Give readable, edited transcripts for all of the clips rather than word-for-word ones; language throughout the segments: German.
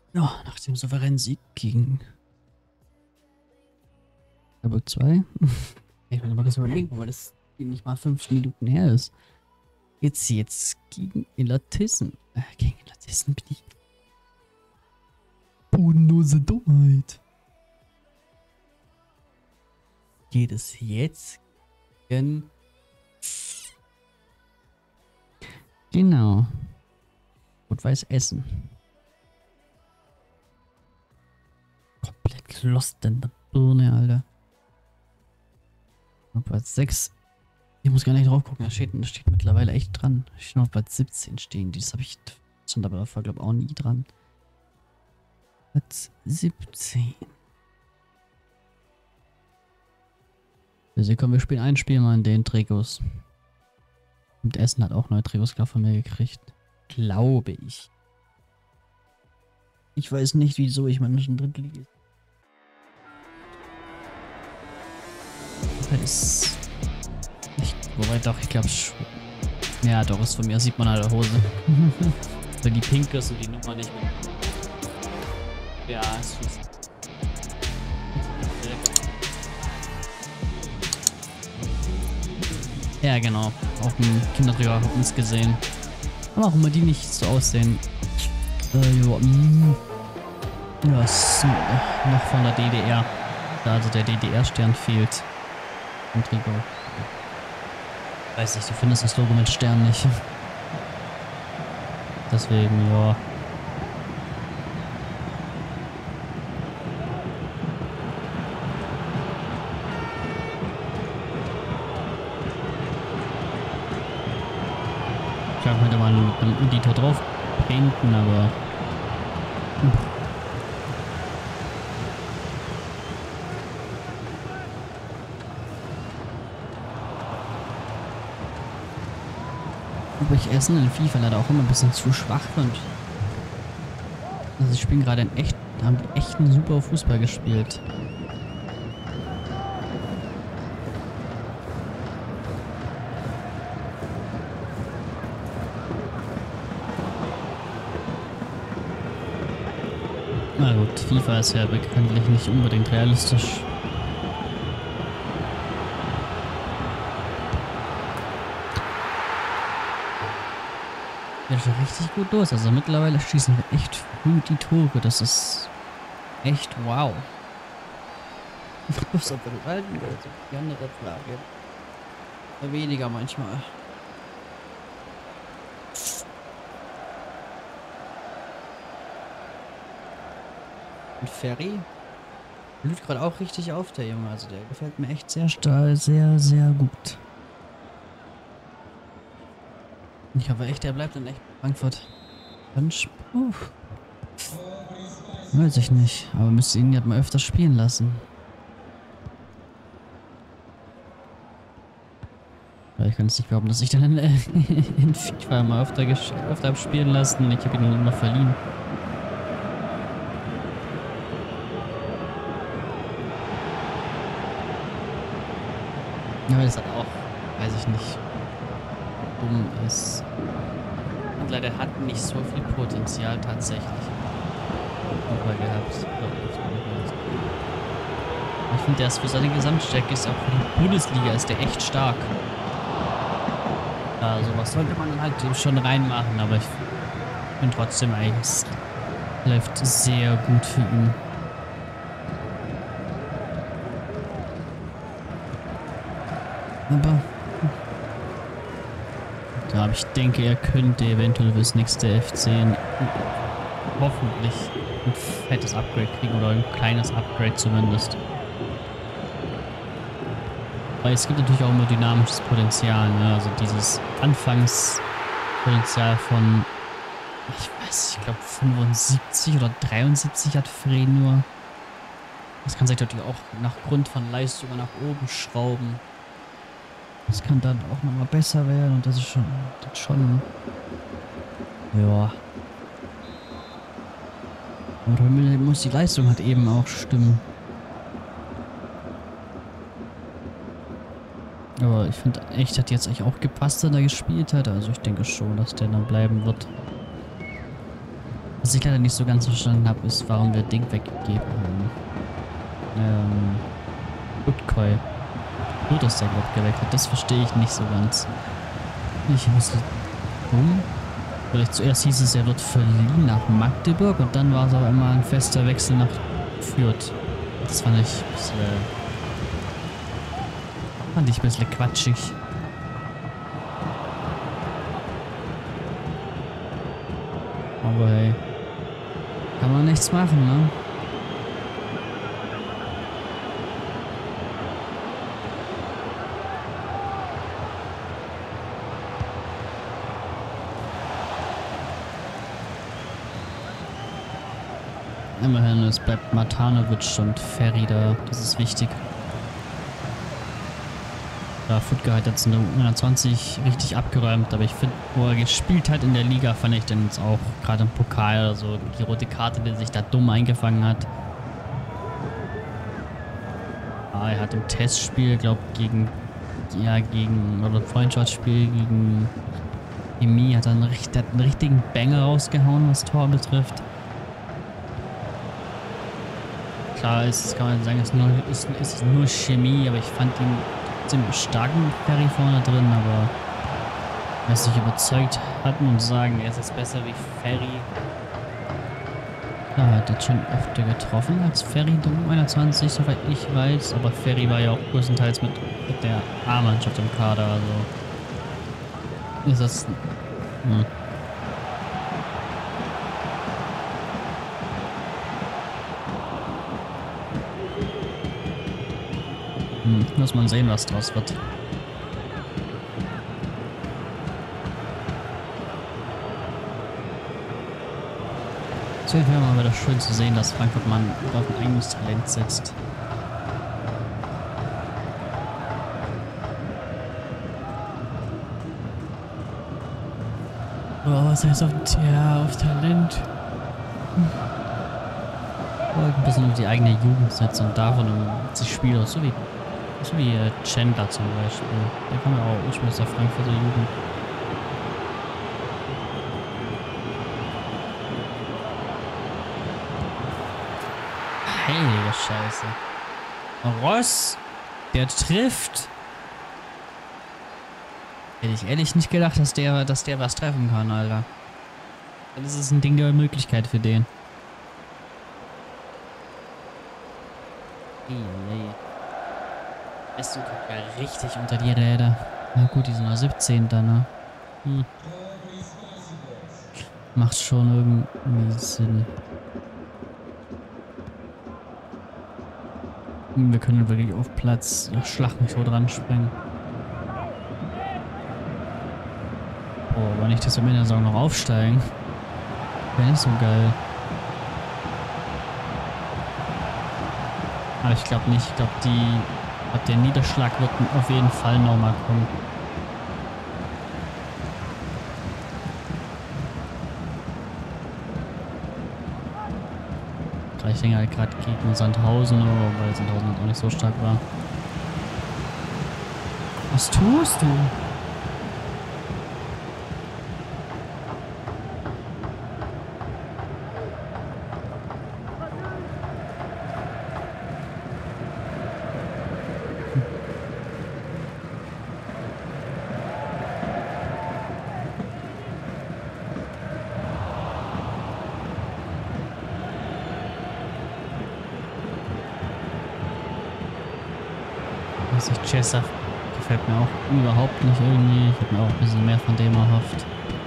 Ja, nach dem souveränen Sieg gegen Freiburg 2. Ich muss mal kurz überlegen, weil das nicht mal 5 Minuten her ist. Jetzt gegen Illertissen. Gegen Illertissen bin ich bodenlose Dummheit. Geht es jetzt gegen... Genau. Rot-Weiß Essen. Komplett lost in der Birne, Alter. Auf Platz 6. Ich muss gar nicht drauf gucken, da steht mittlerweile echt dran. Da steht noch auf Platz 17 stehen. Das habe ich stand aber davor, glaube ich, auch nie dran. Platz 17. Also komm, wir spielen ein Spiel mal in den Trikots. Und Essen hat auch neue Trikots, glaube ich, von mir gekriegt. Glaube ich. Ich weiß nicht, wieso ich manchen Drittligist. Das ist nicht, wobei doch, ich glaube schon. Ja, doch, ist von mir, sieht man halt der Hose. Wenn die pink ist und die Nummer nicht mit. Ja, ist fies. Ja, genau. Auf dem Kinderträger hat uns gesehen. Aber auch immer die nicht so aussehen. Ja, ist noch von der DDR. Da also der DDR-Stern fehlt. Im Trikot. Weiß nicht, du findest das Logo mit Stern nicht. Deswegen, ja. Ich könnte mal mit einem Editor drauf painten, aber... Ich Essen in FIFA leider auch immer ein bisschen zu schwach und also sie spielen gerade haben die echt einen super Fußball gespielt. Na gut, FIFA ist ja bekanntlich nicht unbedingt realistisch. Geht schon richtig gut los. Also mittlerweile schießen wir echt früh die Tore. Das ist echt wow. Was ob wir das halten oder so? Die andere Frage. Oder weniger manchmal. Und Ferry blüht gerade auch richtig auf, der Junge. Also der gefällt mir echt sehr sehr gut. Ich hoffe echt, der bleibt in echt Frankfurt. Weiß ich nicht, aber müsste ihn ja mal öfter spielen lassen. Weil ich kann es nicht glauben, dass ich dann in FIFA mal öfter habe spielen lassen und ich habe ihn dann immer verliehen. Ja, aber das hat auch, weiß ich nicht, dumm ist. Und leider hat nicht so viel Potenzial tatsächlich gehabt. Ich finde, der ist für seine Gesamtstärke, ist auch für die Bundesliga, ist der echt stark. Ja, sowas sollte man halt schon reinmachen, aber ich finde trotzdem eigentlich, es läuft sehr gut für ihn. Aber ich denke, er könnte eventuell fürs nächste F10 hoffentlich ein fettes Upgrade kriegen oder ein kleines Upgrade zumindest. Weil es gibt natürlich auch immer dynamisches Potenzial, ne? Also dieses Anfangspotenzial von, ich glaube 75 oder 73 hat Frey nur. Das kann sich natürlich auch nach Grund von Leistungen nach oben schrauben. Das kann dann auch nochmal besser werden und das ist schon ja. Aber muss die Leistung halt eben auch stimmen. Aber ich finde echt, hat jetzt eigentlich auch gepasst, dass er gespielt hat. Also ich denke schon, dass der dann bleiben wird. Was ich leider nicht so ganz verstanden habe, ist, warum wir Ding weggegeben haben. Utkoi. Gut, dass der Gott geweckt hat. Das verstehe ich nicht so ganz. Ich muss dumm. Vielleicht zuerst hieß es, er wird verliehen nach Magdeburg und dann war es aber immer ein fester Wechsel nach Fürth. Das fand ich ein bisschen quatschig. Aber hey, kann man nichts machen, ne? Immerhin, es bleibt Matanovic und Ferry da. Das ist wichtig. Ja, Futke hat jetzt in der U21 richtig abgeräumt, aber ich finde, wo er gespielt hat in der Liga, fand ich den jetzt auch gerade im Pokal oder so, die rote Karte, die sich da dumm eingefangen hat. Ah, er hat im Testspiel, glaube ich, oder im Freundschaftsspiel gegen Chemie hat er einen richtigen Banger rausgehauen, was Tor betrifft. Klar, kann man sagen, es ist nur Chemie, aber ich fand ihn ziemlich starken Ferry vorne drin, aber wer sich überzeugt hat und sagen, er ist jetzt besser wie Ferry. Ja, er hat jetzt schon öfter getroffen als Ferry in der U21, soweit ich weiß, aber Ferry war ja auch größtenteils mit der A-Mannschaft im Kader, also ist das... Muss man sehen, was draus wird. Es wäre mal wieder schön zu sehen, dass Frankfurt mal auf ein eigenes Talent setzt. Oh, was heißt auf Talent? Ein bisschen auf die eigene Jugend setzen und davon sich Spieler, so wie Chandler zum Beispiel. Der kam ja auch ursprünglich aus der Frankfurter Jugend. Heilige Scheiße. Ross, der trifft. Hätte ich ehrlich nicht gedacht, dass der was treffen kann, Alter. Das ist ein Ding der Möglichkeit für den. Ist du ja richtig unter die Räder. Na gut, die sind nur 17 dann, ne? Macht schon irgendwie Sinn. Wir können wirklich auf Platz Schlag mich so dran springen. Oh, wenn ich das am Ende der Saison noch aufsteigen. Wäre nicht so geil. Aber ich glaube nicht. Ich glaube, der Niederschlag wird auf jeden Fall nochmal kommen. Ich denke halt gerade gegen Sandhausen, weil Sandhausen auch nicht so stark war. Was tust du? Chesser gefällt mir auch überhaupt nicht irgendwie. Ich hätte mir auch ein bisschen mehr von dem erhofft.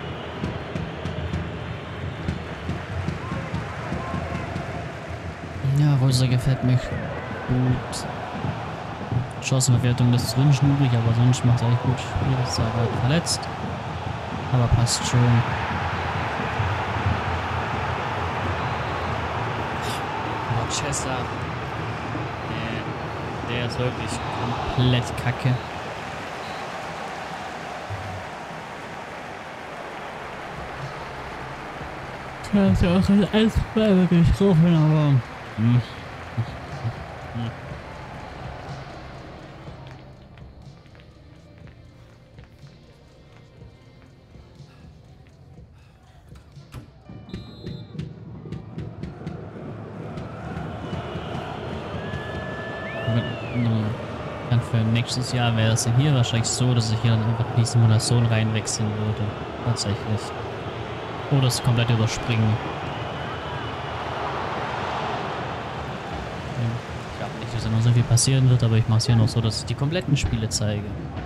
Ja, Röser gefällt mir gut. Chancenbewertung des Wünschen übrig, aber sonst macht er echt gut Spiel. Ist zwar gerade verletzt, aber passt schon. Aber Chesser. Der ist wirklich komplett kacke. Der ist ja auch als Eisball getroffen, aber... nächstes Jahr wäre es ja hier wahrscheinlich so, dass ich hier dann einfach in die Simulation reinwechseln würde. Tatsächlich. Oder es komplett überspringen. Ich glaube nicht, dass immer so viel passieren wird, aber ich mache es hier noch so, dass ich die kompletten Spiele zeige.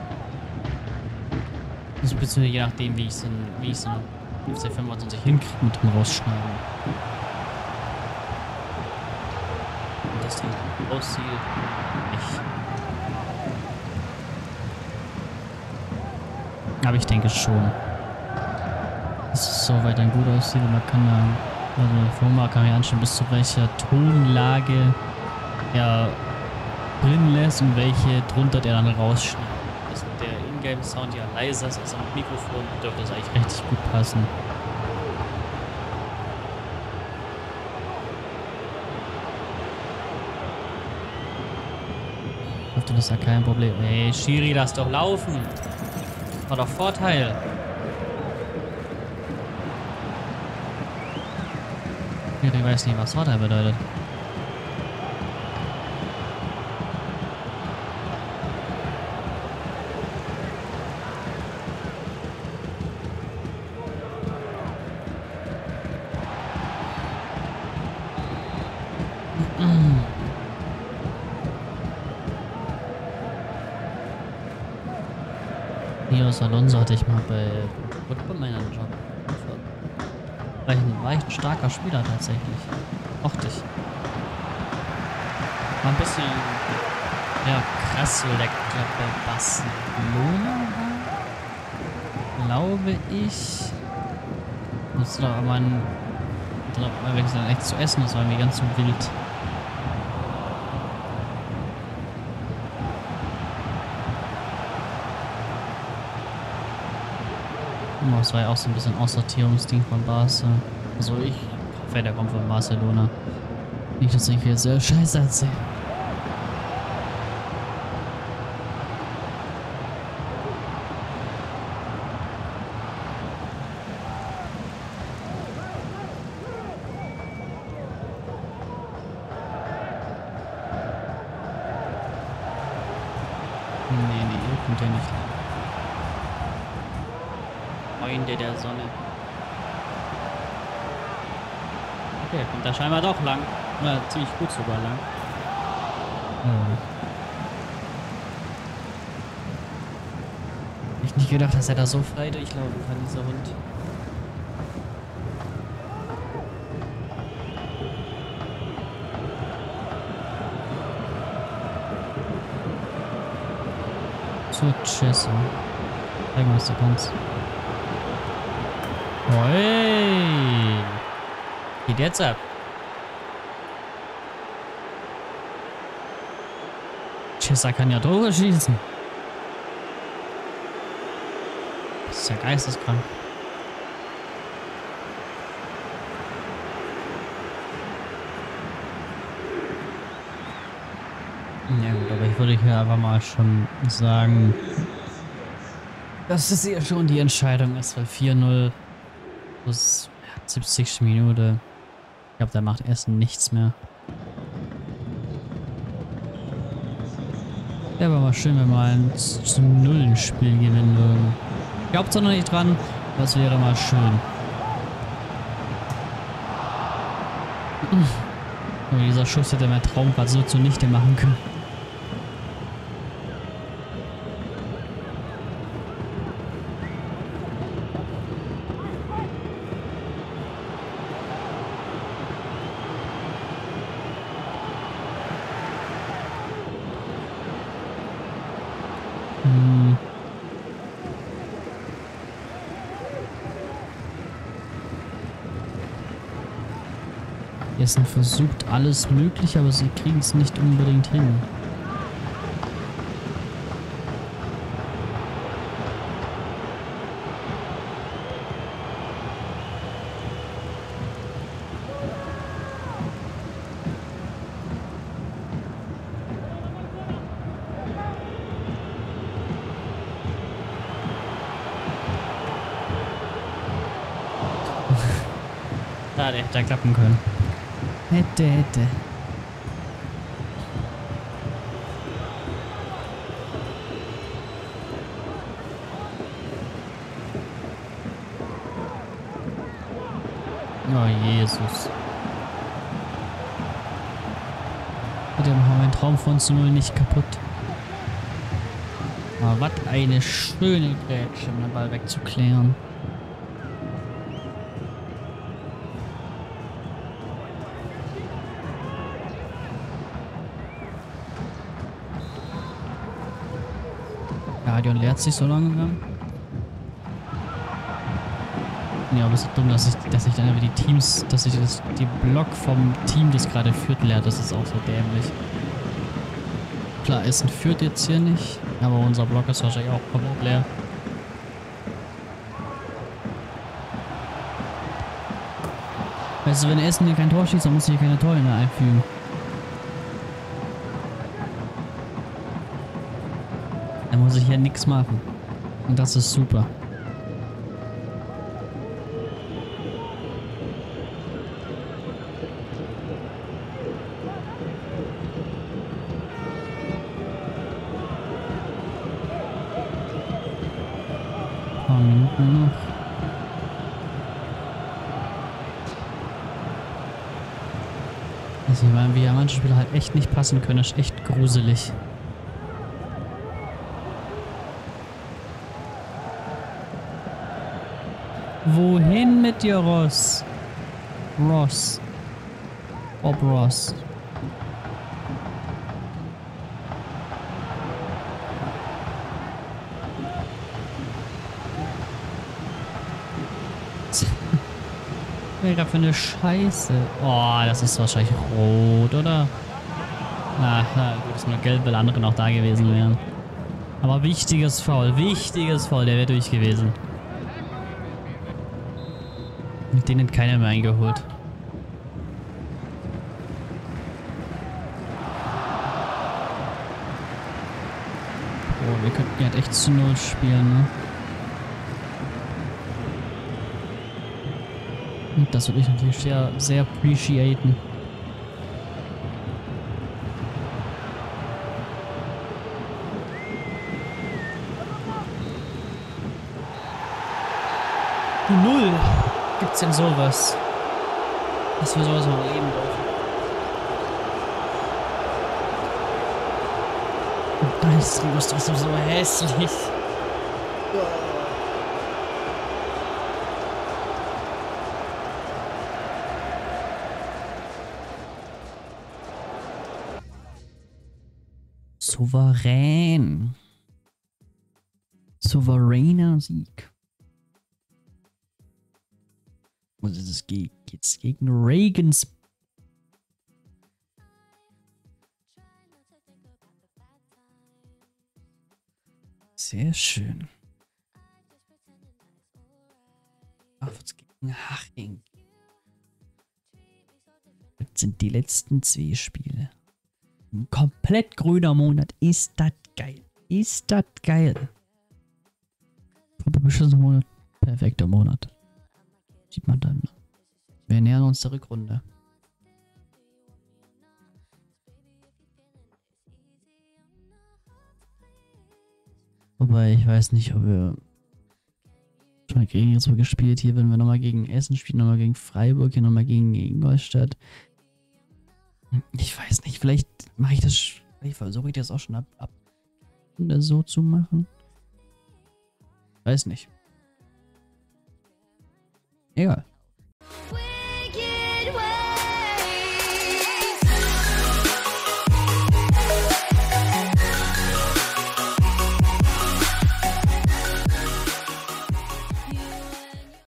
Das ist beziehungsweise je nachdem, wie ich es in FC 25 hinkriege mit dem Rausschneiden. Und das Ding aussieht. Aber ich denke schon, dass es soweit dann gut aussieht. Und man kann dann, also Firma kann ja anschauen, bis zu welcher Tonlage er drin lässt und welche drunter der dann rausschneidet. Dass der Ingame-Sound ja leiser ist als am Mikrofon, dürfte das eigentlich richtig gut passen. Dürfte das ja kein Problem. Hey, Schiri, lass doch laufen! War doch Vorteil. Ich weiß nicht, was Vorteil bedeutet. Nios Alonso hatte ich mal bei Football Manager. War echt ein starker Spieler tatsächlich. Mochte ich. War ein bisschen, ja, krass, weil der bei Barcelona war, glaube ich. Musste doch aber mal wechseln, dann echt zu essen, das war irgendwie ganz so wild. Das war ja auch so ein bisschen Aussortierungsding von Barca. Also ich hoffe, der kommt von Barcelona. Nicht, dass ich jetzt Scheiße erzähle. Nee, kommt ja nicht. Freunde der Sonne. Okay, kommt da scheinbar doch lang. Ja, ziemlich gut sogar lang. Hab ich nicht gedacht, dass er da so frei durchlaufen kann, dieser Hund. Zur Chesse. Zeig mal, was du kannst. Hey! Geht jetzt ab. Chessa kann ja Tore schießen. Das ist ja geisteskrank. Ja gut, aber ich würde hier einfach mal schon sagen, dass es hier schon die Entscheidung ist, weil 4-0 plus 70. Minute. Ich glaube, der macht erst nichts mehr. Wäre aber mal schön, wenn wir mal ein zu 0 ein Spiel gewinnen würden. Ich glaube zwar noch nicht dran, aber es wäre mal schön. Aber dieser Schuss hätte mein Traum gerade so zunichte machen können. Essen versucht alles Mögliche, aber sie kriegen es nicht unbedingt hin. Da, der hätte klappen können. Hätte. Oh, Jesus. Bitte machen wir den Traum von zu 0 nicht kaputt. Aber was eine schöne Grätsche, um den Ball wegzuklären. Stadion leert sich so lange lang. Ja, aber es ist dumm, dass ich dann einfach die Teams, die Block vom Team, das gerade führt, leert. Das ist auch so dämlich. Klar, Essen führt jetzt hier nicht, aber unser Block ist wahrscheinlich auch komplett leer. Weißt du, wenn Essen hier kein Tor schießt, dann muss ich hier keine Tore mehr einfügen. Dann muss ich hier nichts machen. Und das ist super. Ein paar Minuten noch. Also ich meine, wie ja manche Spieler halt echt nicht passen können, ist echt gruselig. Wohin mit dir, Ross? Ross. Bob Ross. Mega für eine Scheiße. Oh, das ist wahrscheinlich rot, oder? Ah, gut, ist nur gelb, weil andere noch da gewesen wären. Aber wichtiges Foul, der wäre durch gewesen. Mit denen hat keiner mehr eingeholt. Oh, wir könnten halt echt zu 0 spielen, ne? Und das würde ich natürlich sehr, sehr appreciaten. Die 0! Gibt's denn sowas? Dass wir sowas noch leben dürfen? Und da ist das ist so hässlich. Souverän. Souveräner Sieg. Und es ist geht's gegen Regensburg. Sehr schön. Jetzt gegen Haching. Das sind die letzten 2 Spiele. Ein komplett grüner Monat. Ist das geil. Ist das geil. Beschissener Monat. Perfekter Monat. Sieht man dann. Wir nähern uns der Rückrunde. Wobei, ich weiß nicht, ob wir schon gegen so gespielt hier, wenn wir nochmal gegen Essen spielen, nochmal gegen Freiburg, hier nochmal gegen Ingolstadt. Ich weiß nicht, vielleicht mache ich das, vielleicht versuche ich das auch schon ab so zu machen. Weiß nicht. Egal.